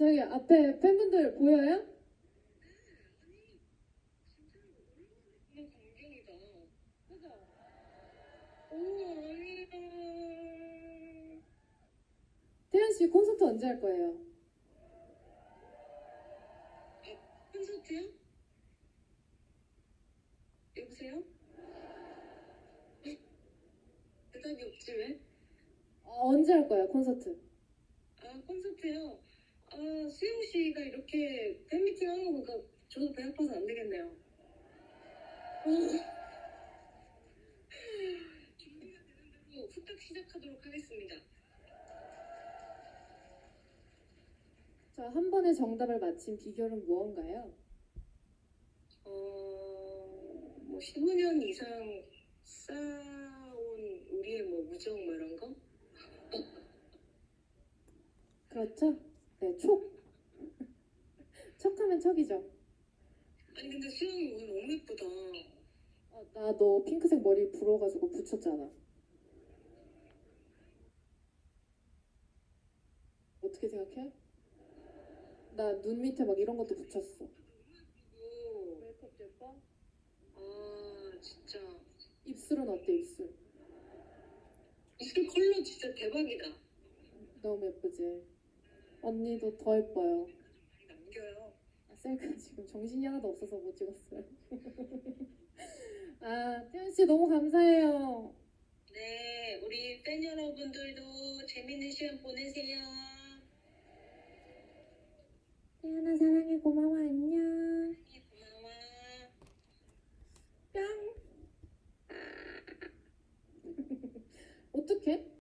저기 앞에 팬분들 보여요? 너무 감동이다. 그죠? 오, 아니야. 태연씨 콘서트 언제 할 거예요? 콘서트요? 여보세요? 대답이 없지 왜? 언제 할 거예요 콘서트? 아, 콘서트요? 아, 수영 씨가 이렇게 팬미팅 하는 거 보니까 저도 배 아파서 안 되겠네요. 준비가 되는 대로 후딱 시작하도록 하겠습니다. 자, 한 번에 정답을 맞힌 비결은 무언가요? 뭐 15년 이상 쌓아온 우리의 뭐 우정 뭐 이런 거? 그렇죠? 네, 촉. 촉하면 척이죠. 아니 근데 수영이 오늘 너무 예쁘다. 나 너 핑크색 머리 불어가지고 붙였잖아. 어떻게 생각해? 나 눈 밑에 막 이런 것도 붙였어. 오, 메이크업 예뻐? 아 진짜 입술은 어때 입술? 입술 컬러 진짜 대박이다. 너무 예쁘지? 언니도 더 예뻐요. 많이 남겨요. 셀카 지금 정신이 하나도 없어서 못 찍었어요. 태연씨 너무 감사해요. 네, 우리 팬 여러분들도 재밌는 시간 보내세요.